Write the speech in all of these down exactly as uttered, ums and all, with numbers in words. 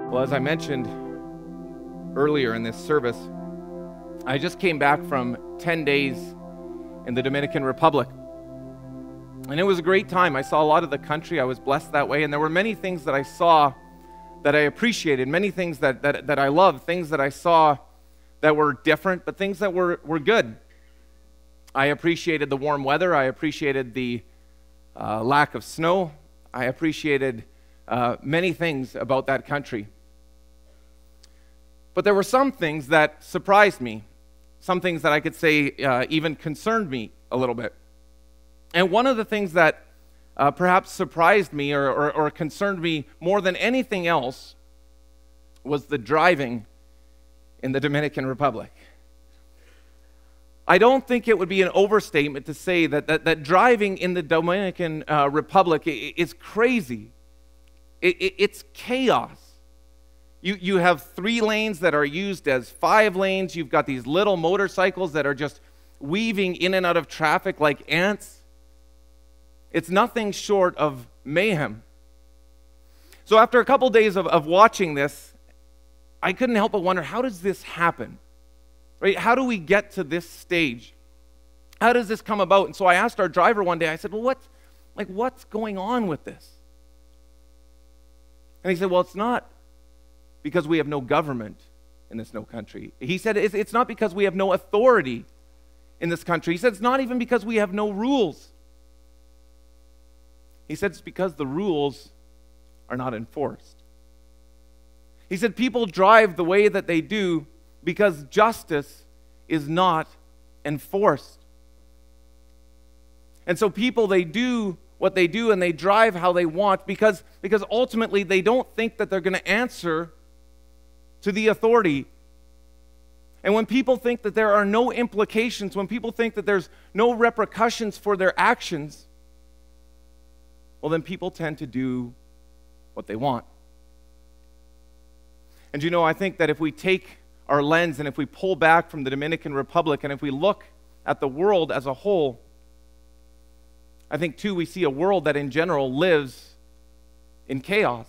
Well, as I mentioned earlier in this service, I just came back from ten days in the Dominican Republic. And it was a great time. I saw a lot of the country. I was blessed that way. And there were many things that I saw that I appreciated, many things that, that, that I loved, things that I saw that were different, but things that were, were good. I appreciated the warm weather. I appreciated the uh, lack of snow. I appreciated uh, many things about that country. But there were some things that surprised me, some things that I could say uh, even concerned me a little bit. And one of the things that uh, perhaps surprised me or, or, or concerned me more than anything else was the driving in the Dominican Republic. I don't think it would be an overstatement to say that, that, that driving in the Dominican uh, Republic is crazy. It, it, it's chaos. You, you have three lanes that are used as five lanes. You've got these little motorcycles that are just weaving in and out of traffic like ants. It's nothing short of mayhem. So after a couple days of, of watching this, I couldn't help but wonder, how does this happen? Right? How do we get to this stage? How does this come about? And so I asked our driver one day, I said, well, what, like, what's going on with this? And he said, well, it's not because we have no government in this no country. He said, it's, it's not because we have no authority in this country. He said, it's not even because we have no rules. He said, it's because the rules are not enforced. He said, people drive the way that they do because justice is not enforced. And so people, they do what they do and they drive how they want because, because ultimately they don't think that they're going to answer to the authority. And when people think that there are no implications, when people think that there's no repercussions for their actions, well, then people tend to do what they want. And you know, I think that if we take our lens and if we pull back from the Dominican Republic and if we look at the world as a whole, I think too we see a world that in general lives in chaos.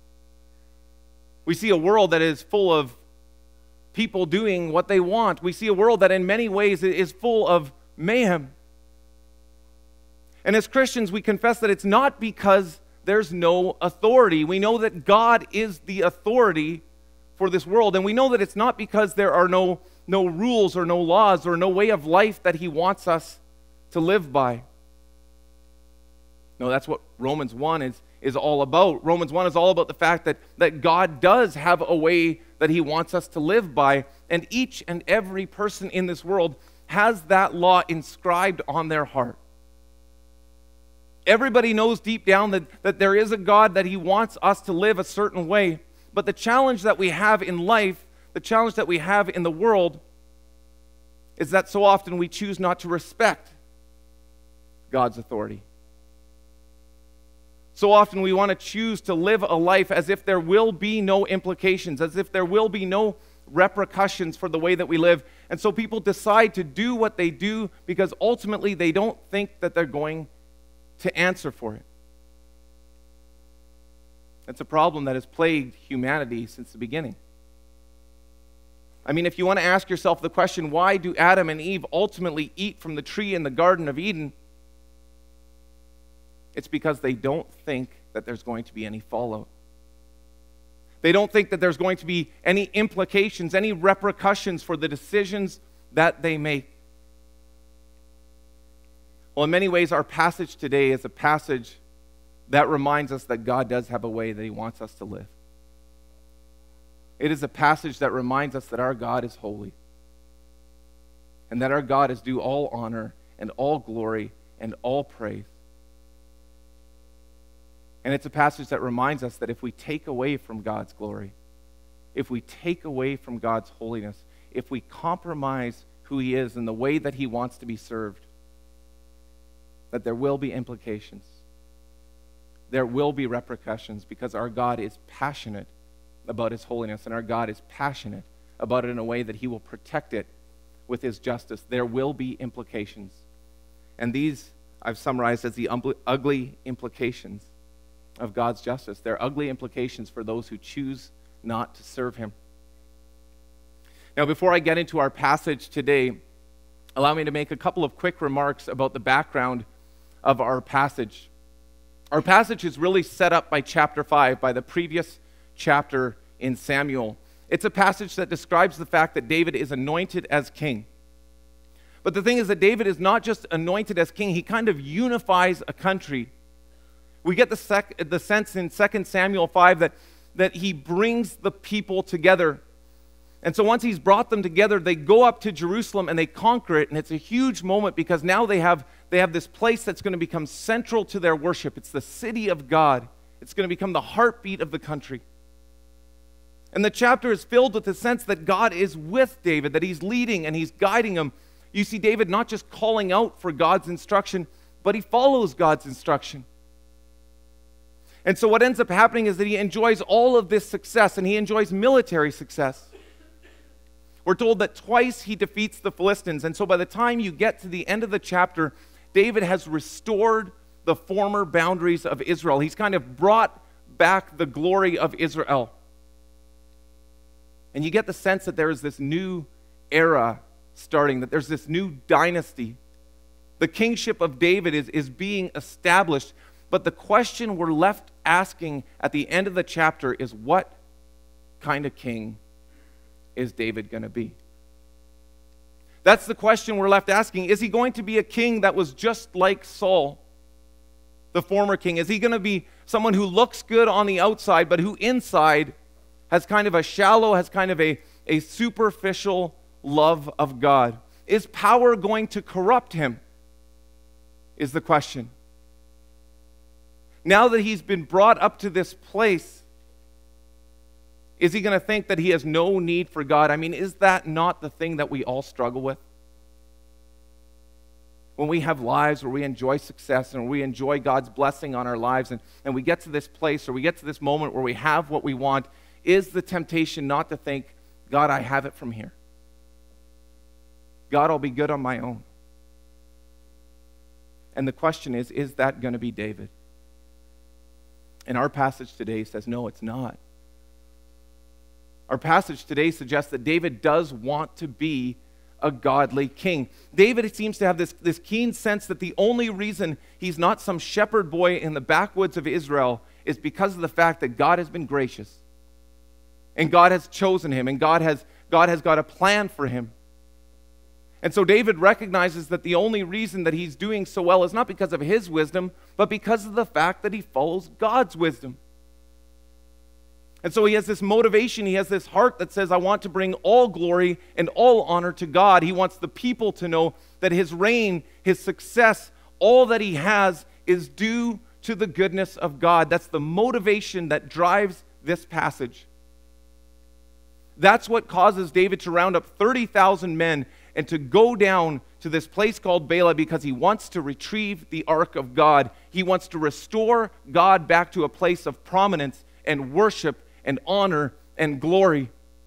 We see a world that is full of people doing what they want. We see a world that in many ways is full of mayhem. And as Christians, we confess that it's not because there's no authority. We know that God is the authority for this world. And we know that it's not because there are no, no rules or no laws or no way of life that He wants us to live by. No, that's what Romans one is, is all about. Romans one is all about the fact that, that God does have a way that He wants us to live by. And each and every person in this world has that law inscribed on their heart. Everybody knows deep down that, that there is a God, that He wants us to live a certain way. But the challenge that we have in life, the challenge that we have in the world, is that so often we choose not to respect God's authority. So often we want to choose to live a life as if there will be no implications, as if there will be no repercussions for the way that we live. And so people decide to do what they do because ultimately they don't think that they're going to answer for it. It's a problem that has plagued humanity since the beginning. I mean, if you want to ask yourself the question, why do Adam and Eve ultimately eat from the tree in the Garden of Eden? It's because they don't think that there's going to be any fallout. They don't think that there's going to be any implications, any repercussions for the decisions that they make. Well, in many ways, our passage today is a passage that reminds us that God does have a way that He wants us to live. It is a passage that reminds us that our God is holy and that our God is due all honor and all glory and all praise. And it's a passage that reminds us that if we take away from God's glory, if we take away from God's holiness, if we compromise who He is and the way that He wants to be served, that there will be implications. There will be repercussions because our God is passionate about His holiness and our God is passionate about it in a way that He will protect it with His justice. There will be implications. And these I've summarized as the ugly implications of God's justice. They're ugly implications for those who choose not to serve him. Now, before I get into our passage today, allow me to make a couple of quick remarks about the background of our passage. Our passage is really set up by chapter five, by the previous chapter in Samuel. It's a passage that describes the fact that David is anointed as king. But the thing is that David is not just anointed as king, he kind of unifies a country. We get the, sec- the sense in Second Samuel five that, that he brings the people together. And so once he's brought them together, they go up to Jerusalem and they conquer it. And it's a huge moment because now they have, they have this place that's going to become central to their worship. It's the city of God. It's going to become the heartbeat of the country. And the chapter is filled with the sense that God is with David, that he's leading and he's guiding him. You see David not just calling out for God's instruction, but he follows God's instruction. And so what ends up happening is that he enjoys all of this success, and he enjoys military success. We're told that twice he defeats the Philistines, and so by the time you get to the end of the chapter, David has restored the former boundaries of Israel. He's kind of brought back the glory of Israel. And you get the sense that there is this new era starting, that there's this new dynasty. The kingship of David is, is being established, but the question we're left asking at the end of the chapter is, what kind of king is David going to be? That's the question we're left asking. Is he going to be a king that was just like Saul, the former king? Is he going to be someone who looks good on the outside, but who inside has kind of a shallow, has kind of a, a superficial love of God? Is power going to corrupt him? Is the question. Now that he's been brought up to this place, is he going to think that he has no need for God? I mean, is that not the thing that we all struggle with? When we have lives where we enjoy success and we enjoy God's blessing on our lives, and, and we get to this place or we get to this moment where we have what we want, is the temptation not to think, God, I have it from here. God, I'll be good on my own. And the question is, is that going to be David? And our passage today says, no, it's not. Our passage today suggests that David does want to be a godly king. David seems to have this, this keen sense that the only reason he's not some shepherd boy in the backwoods of Israel is because of the fact that God has been gracious. And God has chosen him, and God has, God has got a plan for him. And so David recognizes that the only reason that he's doing so well is not because of his wisdom, but because of the fact that he follows God's wisdom. And so he has this motivation, he has this heart that says, I want to bring all glory and all honor to God. He wants the people to know that his reign, his success, all that he has is due to the goodness of God. That's the motivation that drives this passage. That's what causes David to round up thirty thousand men and to go down to this place called Bela, because he wants to retrieve the ark of God. He wants to restore God back to a place of prominence and worship and honor and glory.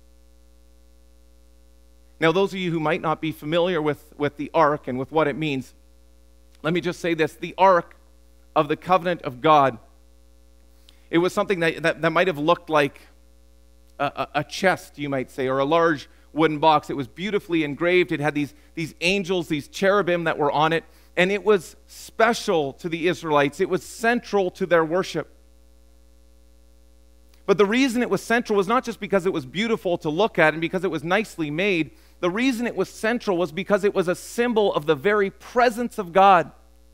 Now, those of you who might not be familiar with, with the ark and with what it means, let me just say this. The ark of the covenant of God, it was something that, that, that might have looked like a, a, a chest, you might say, or a large wooden box. It was beautifully engraved. It had these, these angels, these cherubim that were on it, and it was special to the Israelites. It was central to their worship. But the reason it was central was not just because it was beautiful to look at and because it was nicely made. The reason it was central was because it was a symbol of the very presence of God.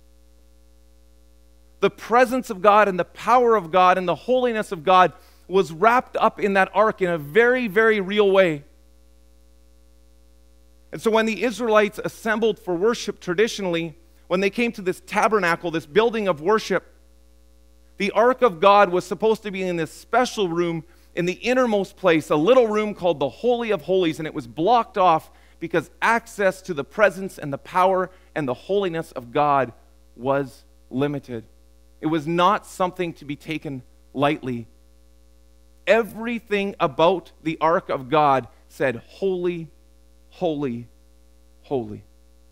The presence of God and the power of God and the holiness of God was wrapped up in that ark in a very, very real way. And so when the Israelites assembled for worship traditionally, when they came to this tabernacle, this building of worship, the ark of God was supposed to be in this special room in the innermost place, a little room called the Holy of Holies, and it was blocked off because access to the presence and the power and the holiness of God was limited. It was not something to be taken lightly. Everything about the ark of God said, holy, holy, holy.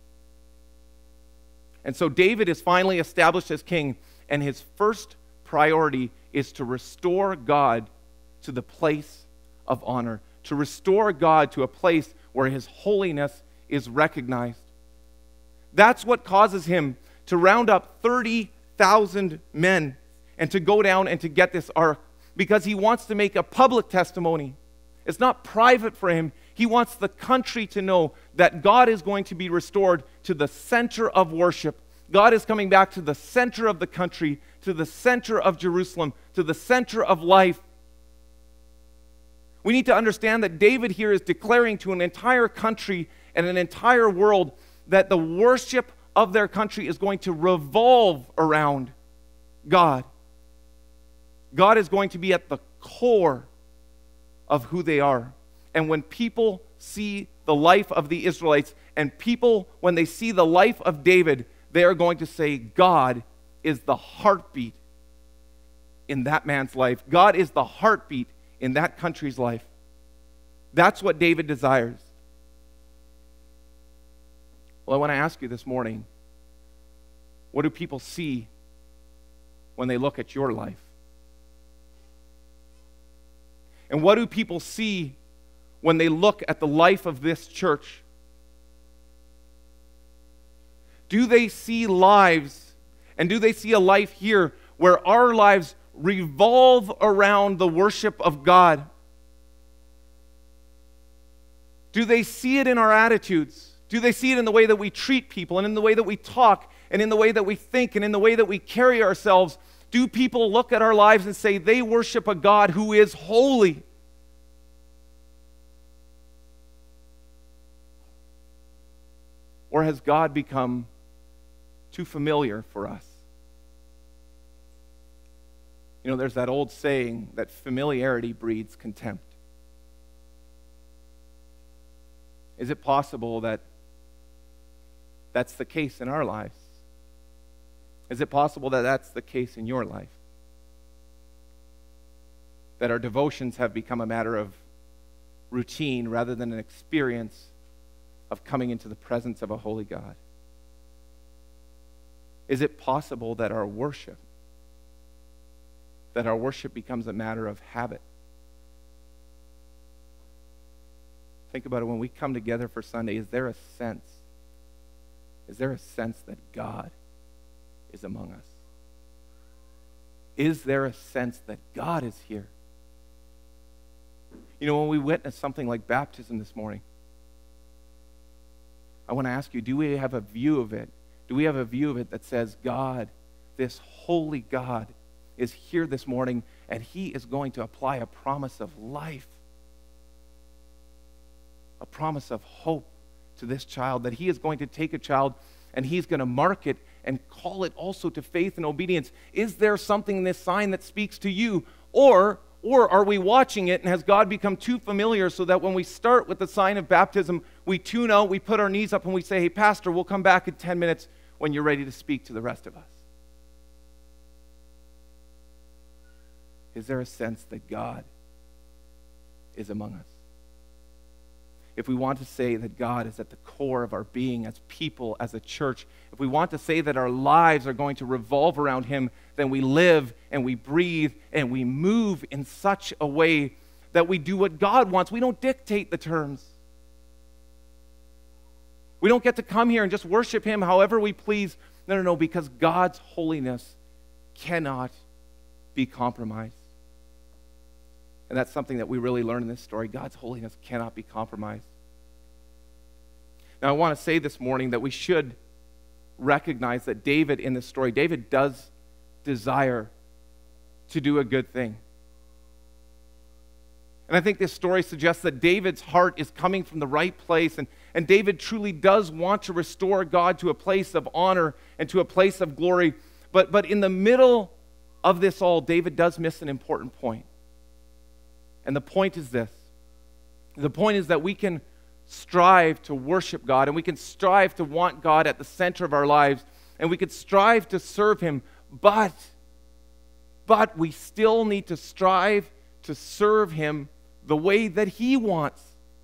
And so David is finally established as king, and his first priority is to restore God to the place of honor, to restore God to a place where his holiness is recognized. That's what causes him to round up thirty thousand men and to go down and to get this ark, because he wants to make a public testimony. It's not private for him. He wants the country to know that God is going to be restored to the center of worship. God is coming back to the center of the country, to the center of Jerusalem, to the center of life. We need to understand that David here is declaring to an entire country and an entire world that the worship of their country is going to revolve around God. God is going to be at the core of who they are. And when people see the life of the Israelites, and people, when they see the life of David, they are going to say, God is the heartbeat in that man's life. God is the heartbeat in that country's life. That's what David desires. Well, I want to ask you this morning, what do people see when they look at your life? And what do people see when they look at the life of this church? Do they see lives, and do they see a life here where our lives revolve around the worship of God? Do they see it in our attitudes? Do they see it in the way that we treat people, and in the way that we talk, and in the way that we think, and in the way that we carry ourselves? Do people look at our lives and say they worship a God who is holy? Or has God become too familiar for us? You know, there's that old saying that familiarity breeds contempt. Is it possible that that's the case in our lives? Is it possible that that's the case in your life? That our devotions have become a matter of routine rather than an experience of coming into the presence of a holy God? Is it possible that our worship, that our worship becomes a matter of habit? Think about it. When we come together for Sunday, is there a sense, is there a sense that God is among us? Is there a sense that God is here? You know, when we witness something like baptism this morning, I want to ask you, do we have a view of it? Do we have a view of it that says, God, this holy God, is here this morning, and he is going to apply a promise of life, a promise of hope to this child, that he is going to take a child and he's going to mark it and call it also to faith and obedience? Is there something in this sign that speaks to you? Or, or are we watching it, and has God become too familiar so that when we start with the sign of baptism, we tune out, we put our knees up, and we say, hey, Pastor, we'll come back in ten minutes when you're ready to speak to the rest of us? Is there a sense that God is among us? If we want to say that God is at the core of our being as people, as a church, if we want to say that our lives are going to revolve around him, then we live and we breathe and we move in such a way that we do what God wants. We don't dictate the terms. We don't get to come here and just worship him however we please. No, no, no, because God's holiness cannot be compromised. And that's something that we really learn in this story. God's holiness cannot be compromised. Now, I want to say this morning that we should recognize that David in this story, David does desire to do a good thing. And I think this story suggests that David's heart is coming from the right place, and, and David truly does want to restore God to a place of honor and to a place of glory. But, but in the middle of this all, David does miss an important point. And the point is this. The point is that we can strive to worship God, and we can strive to want God at the center of our lives, and we can strive to serve him, but, but we still need to strive to serve him the way that he wants.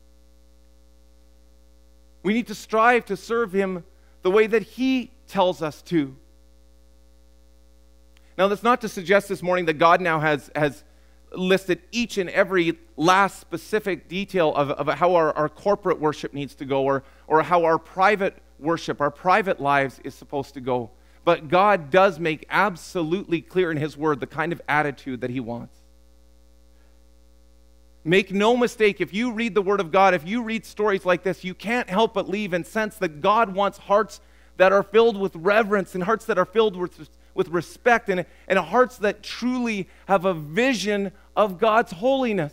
We need to strive to serve him the way that he tells us to. Now, that's not to suggest this morning that God now has, has listed each and every last specific detail of, of how our, our corporate worship needs to go, or, or how our private worship, our private lives is supposed to go. But God does make absolutely clear in His Word the kind of attitude that He wants. Make no mistake, if you read the Word of God, if you read stories like this, you can't help but leave and sense that God wants hearts that are filled with reverence, and hearts that are filled with, with respect, and, and hearts that truly have a vision of God's holiness.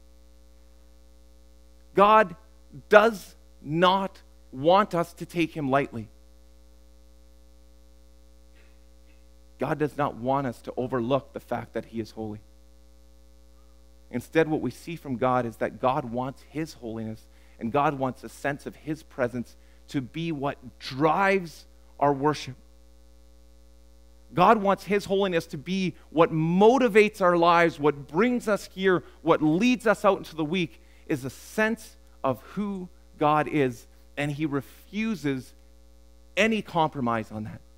God does not want us to take Him lightly. God does not want us to overlook the fact that He is holy. Instead, what we see from God is that God wants His holiness, and God wants a sense of His presence to be what drives our worship. God wants His holiness to be what motivates our lives, what brings us here, what leads us out into the week, is a sense of who God is, and He refuses any compromise on that.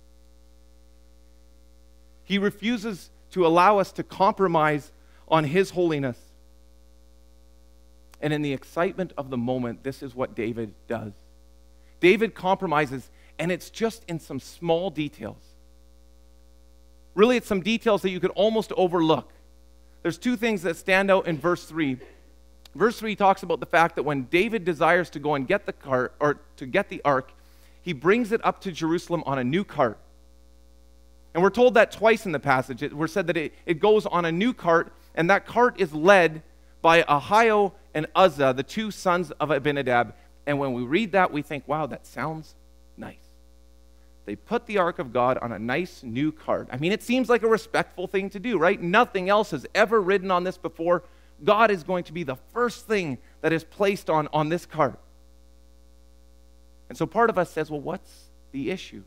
He refuses to allow us to compromise on His holiness. And in the excitement of the moment, this is what David does. David compromises, and it's just in some small details. Really, it's some details that you could almost overlook. There's two things that stand out in verse three. Verse three talks about the fact that when David desires to go and get the cart, or to get the ark, he brings it up to Jerusalem on a new cart. And we're told that twice in the passage. It, we're said that it, it goes on a new cart, and that cart is led by Ahio and Uzzah, the two sons of Abinadab. And when we read that, we think, wow, that sounds nice. They put the ark of God on a nice new cart. I mean, it seems like a respectful thing to do, right? Nothing else has ever ridden on this before. God is going to be the first thing that is placed on, on this cart. And so part of us says, well, what's the issue?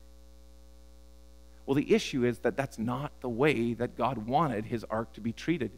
Well, the issue is that that's not the way that God wanted His ark to be treated.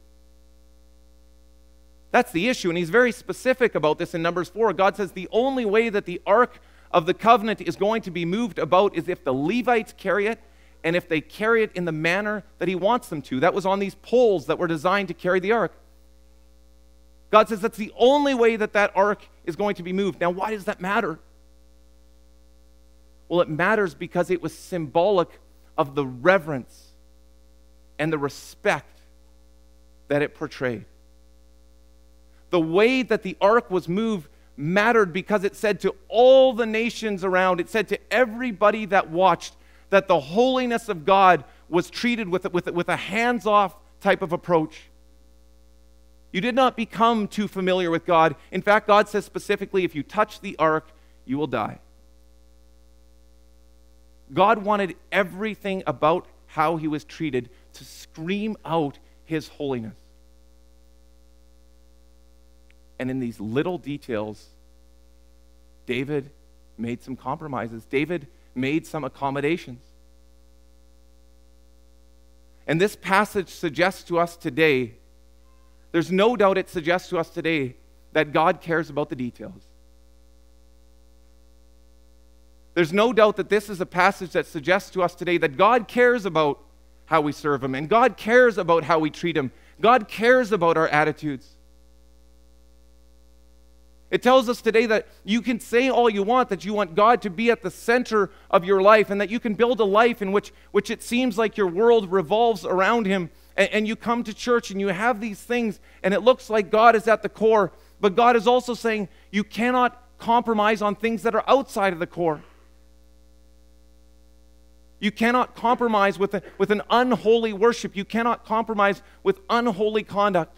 That's the issue, and He's very specific about this in Numbers four. God says the only way that the ark of the covenant is going to be moved about is if the Levites carry it, and if they carry it in the manner that He wants them to. That was on these poles that were designed to carry the ark. God says that's the only way that that ark is going to be moved. Now, why does that matter? Well, it matters because it was symbolic of the reverence and the respect that it portrayed. The way that the ark was moved mattered because it said to all the nations around, it said to everybody that watched, that the holiness of God was treated with, with, with a hands-off type of approach. You did not become too familiar with God. In fact, God says specifically, if you touch the ark, you will die. God wanted everything about how He was treated to scream out His holiness. And in these little details, David made some compromises. David made some accommodations. And this passage suggests to us today, there's no doubt it suggests to us today that God cares about the details. There's no doubt that this is a passage that suggests to us today that God cares about how we serve Him, and God cares about how we treat Him. God cares about our attitudes. It tells us today that you can say all you want, that you want God to be at the center of your life, and that you can build a life in which, which it seems like your world revolves around Him, and, and you come to church and you have these things, and it looks like God is at the core, but God is also saying you cannot compromise on things that are outside of the core. You cannot compromise with, a, with an unholy worship. You cannot compromise with unholy conduct.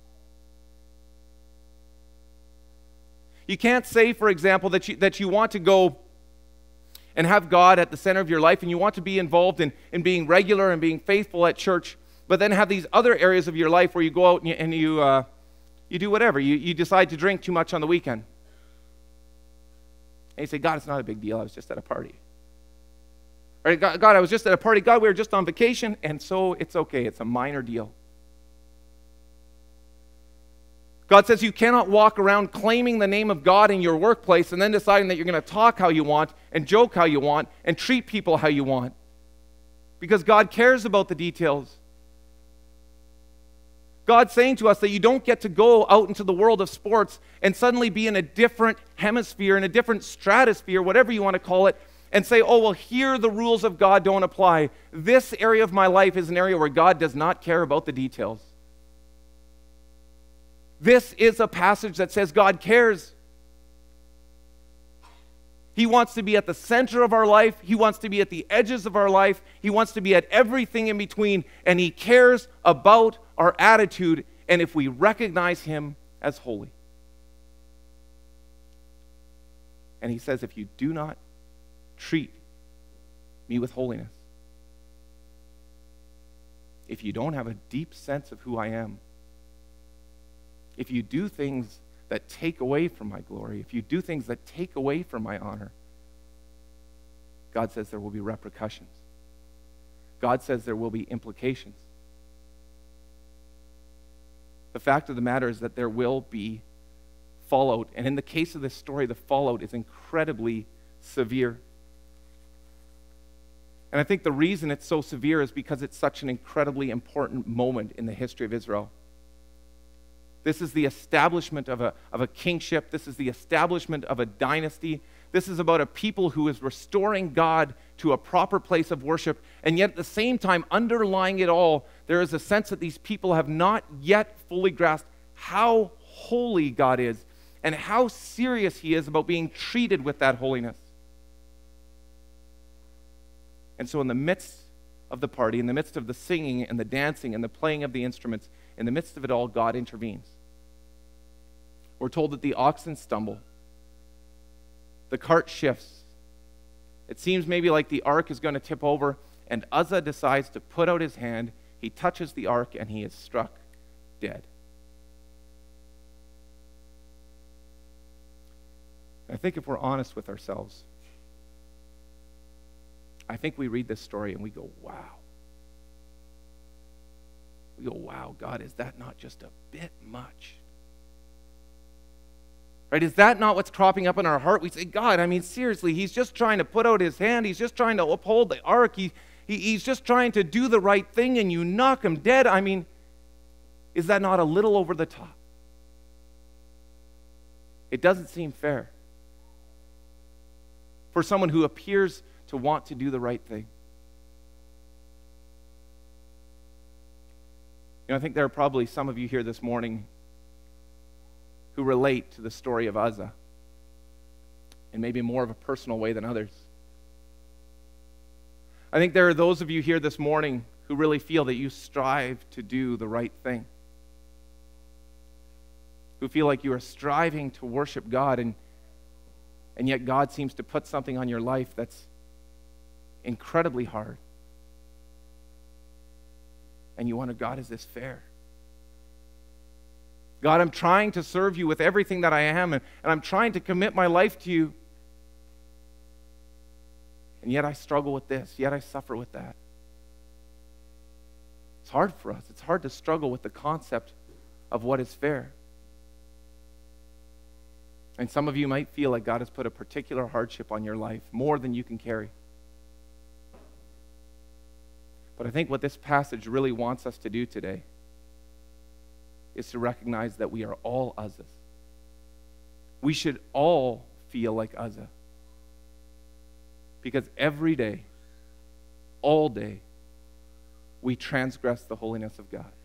You can't say, for example, that you, that you want to go and have God at the center of your life, and you want to be involved in, in being regular and being faithful at church, but then have these other areas of your life where you go out and you, and you, uh, you do whatever. You, you decide to drink too much on the weekend. And you say, God, it's not a big deal. I was just at a party. Or, God, I was just at a party. God, we were just on vacation, and so it's okay. It's a minor deal. God says you cannot walk around claiming the name of God in your workplace and then deciding that you're going to talk how you want and joke how you want and treat people how you want. Because God cares about the details. God's saying to us that you don't get to go out into the world of sports and suddenly be in a different hemisphere, in a different stratosphere, whatever you want to call it, and say, oh, well, here the rules of God don't apply. This area of my life is an area where God does not care about the details. This is a passage that says God cares. He wants to be at the center of our life. He wants to be at the edges of our life. He wants to be at everything in between. And He cares about our attitude and if we recognize Him as holy. And He says, if you do not treat me with holiness, if you don't have a deep sense of who I am, if you do things that take away from my glory, if you do things that take away from my honor, God says there will be repercussions. God says there will be implications. The fact of the matter is that there will be fallout. And in the case of this story, the fallout is incredibly severe. And I think the reason it's so severe is because it's such an incredibly important moment in the history of Israel. This is the establishment of a, of a kingship. This is the establishment of a dynasty. This is about a people who is restoring God to a proper place of worship. And yet at the same time, underlying it all, there is a sense that these people have not yet fully grasped how holy God is and how serious He is about being treated with that holiness. And so in the midst of the party, in the midst of the singing and the dancing and the playing of the instruments, in the midst of it all, God intervenes. We're told that the oxen stumble. The cart shifts. It seems maybe like the ark is going to tip over, and Uzzah decides to put out his hand. He touches the ark, and he is struck dead. I think if we're honest with ourselves, I think we read this story and we go, wow. We go, wow, God, is that not just a bit much? Right? Is that not what's cropping up in our heart? We say, God, I mean, seriously, He's just trying to put out His hand. He's just trying to uphold the ark. He, he, he's just trying to do the right thing, and you knock Him dead. I mean, is that not a little over the top? It doesn't seem fair for someone who appears to want to do the right thing. You know, I think there are probably some of you here this morning who relate to the story of Uzzah in maybe more of a personal way than others. I think there are those of you here this morning who really feel that you strive to do the right thing, who feel like you are striving to worship God, and, and yet God seems to put something on your life that's incredibly hard. And you wonder, God, is this fair? God, I'm trying to serve you with everything that I am, and, and I'm trying to commit my life to you. And yet I struggle with this, yet I suffer with that. It's hard for us. It's hard to struggle with the concept of what is fair. And some of you might feel like God has put a particular hardship on your life, more than you can carry. But I think what this passage really wants us to do today is to recognize that we are all Uzzahs. We should all feel like Uzzah. Because every day, all day, we transgress the holiness of God.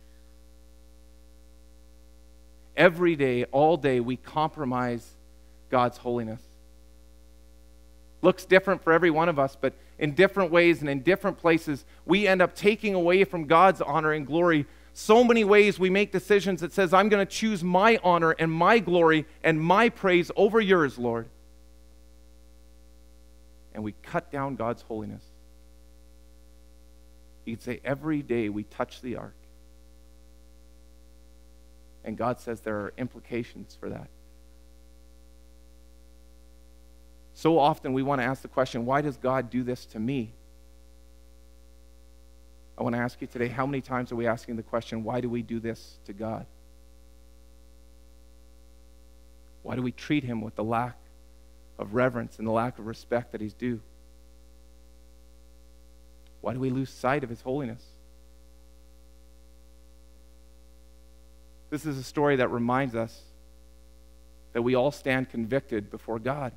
Every day, all day, we compromise God's holiness. Looks different for every one of us, but in different ways and in different places, we end up taking away from God's honor and glory. So many ways we make decisions that says, I'm going to choose my honor and my glory and my praise over yours, Lord. And we cut down God's holiness. You could say every day we touch the ark. And God says there are implications for that. So often we want to ask the question, why does God do this to me? I want to ask you today, how many times are we asking the question, why do we do this to God? Why do we treat Him with the lack of reverence and the lack of respect that He's due? Why do we lose sight of His holiness? This is a story that reminds us that we all stand convicted before God.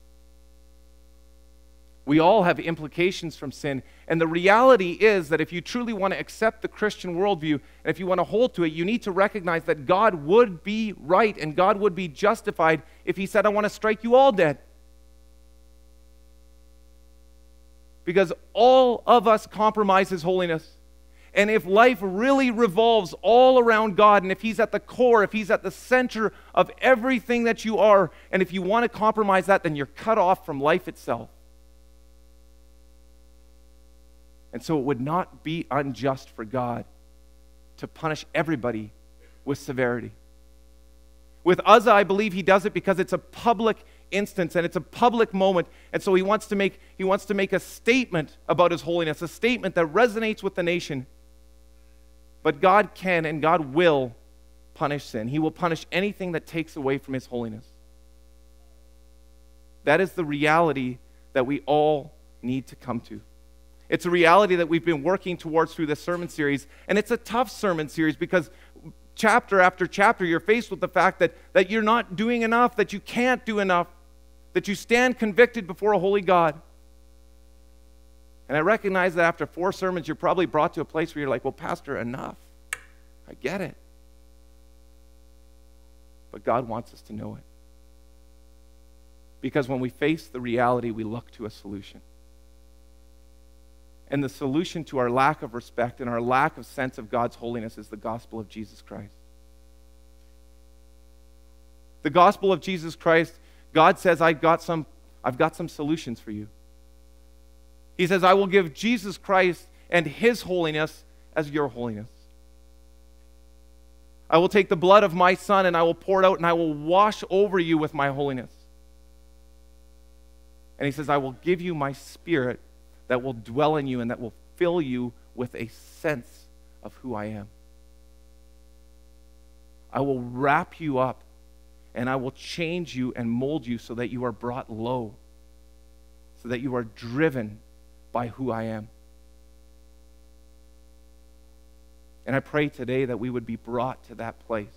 We all have implications from sin, and the reality is that if you truly want to accept the Christian worldview, and if you want to hold to it, you need to recognize that God would be right and God would be justified if He said, I want to strike you all dead. Because all of us compromise His holiness. And if life really revolves all around God, and if He's at the core, if He's at the center of everything that you are, and if you want to compromise that, then you're cut off from life itself. And so it would not be unjust for God to punish everybody with severity. With Uzzah, I believe He does it because it's a public instance and it's a public moment, and so he wants to make he wants to make a statement about His holiness, a statement that resonates with the nation. But God can and God will punish sin. He will punish anything that takes away from His holiness. That is the reality that we all need to come to. It's a reality that we've been working towards through this sermon series, and it's a tough sermon series because chapter after chapter you're faced with the fact that, that you're not doing enough, that you can't do enough, that you stand convicted before a holy God. And I recognize that after four sermons, you're probably brought to a place where you're like, well, Pastor, enough. I get it. But God wants us to know it. Because when we face the reality, we look to a solution. And the solution to our lack of respect and our lack of sense of God's holiness is the gospel of Jesus Christ. The gospel of Jesus Christ, God says, I've got some, I've got some solutions for you. He says, I will give Jesus Christ and His holiness as your holiness. I will take the blood of my Son and I will pour it out and I will wash over you with my holiness. And He says, I will give you my Spirit that will dwell in you and that will fill you with a sense of who I am. I will wrap you up and I will change you and mold you so that you are brought low, so that you are driven by who I am. And I pray today that we would be brought to that place.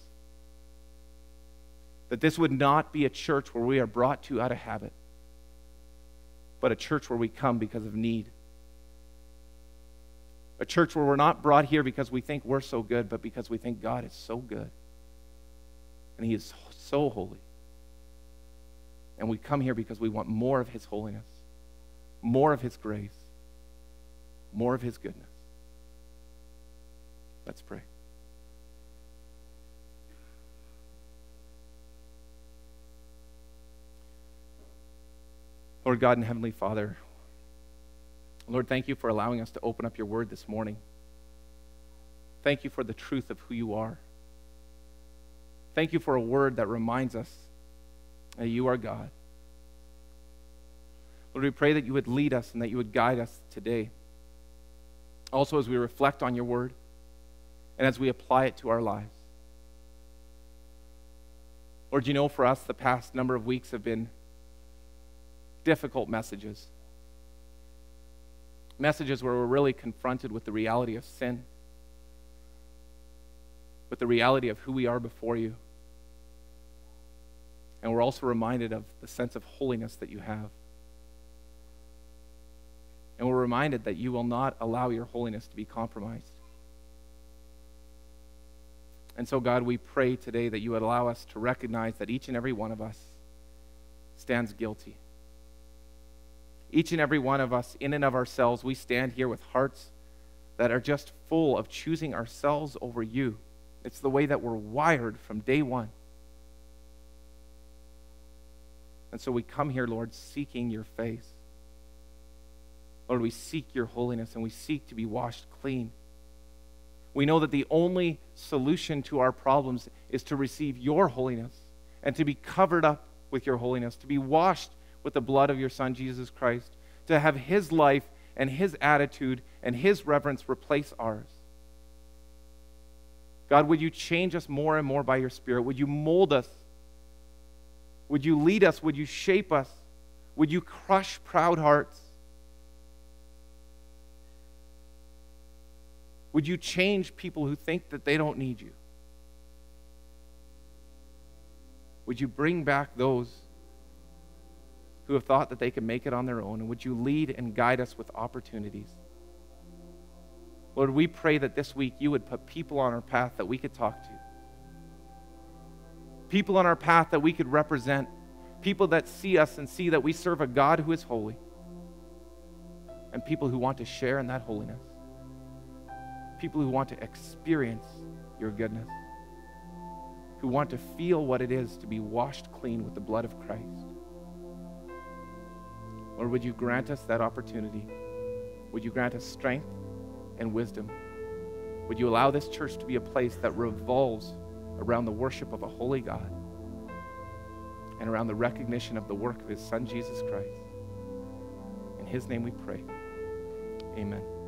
That this would not be a church where we are brought to out of habit, but a church where we come because of need. A church where we're not brought here because we think we're so good, but because we think God is so good. And He is so holy. And we come here because we want more of His holiness, more of His grace, more of His goodness. Let's pray. Lord God and Heavenly Father, Lord, thank You for allowing us to open up Your word this morning. Thank You for the truth of who You are. Thank You for a word that reminds us that You are God. Lord, we pray that You would lead us and that You would guide us today. Also, as we reflect on Your word and as we apply it to our lives. Lord, You know, for us, the past number of weeks have been difficult messages. Messages where we're really confronted with the reality of sin, with the reality of who we are before You. And we're also reminded of the sense of holiness that You have. And we're reminded that You will not allow Your holiness to be compromised. And so, God, we pray today that You would allow us to recognize that each and every one of us stands guilty. Each and every one of us, in and of ourselves, we stand here with hearts that are just full of choosing ourselves over You. It's the way that we're wired from day one. And so we come here, Lord, seeking Your face. Lord, we seek Your holiness and we seek to be washed clean. We know that the only solution to our problems is to receive Your holiness and to be covered up with Your holiness, to be washed with the blood of Your Son, Jesus Christ, to have His life and His attitude and His reverence replace ours. God, would You change us more and more by Your Spirit? Would You mold us? Would You lead us? Would You shape us? Would You crush proud hearts? Would You change people who think that they don't need You? Would you bring back those who have thought that they could make it on their own? And would you lead and guide us with opportunities? Lord, we pray that this week you would put people on our path that we could talk to. People on our path that we could represent. People that see us and see that we serve a God who is holy. And people who want to share in that holiness. People who want to experience your goodness. Who want to feel what it is to be washed clean with the blood of Christ. Lord, would you grant us that opportunity? Would you grant us strength and wisdom? Would you allow this church to be a place that revolves around the worship of a holy God and around the recognition of the work of his Son, Jesus Christ? In his name we pray. Amen.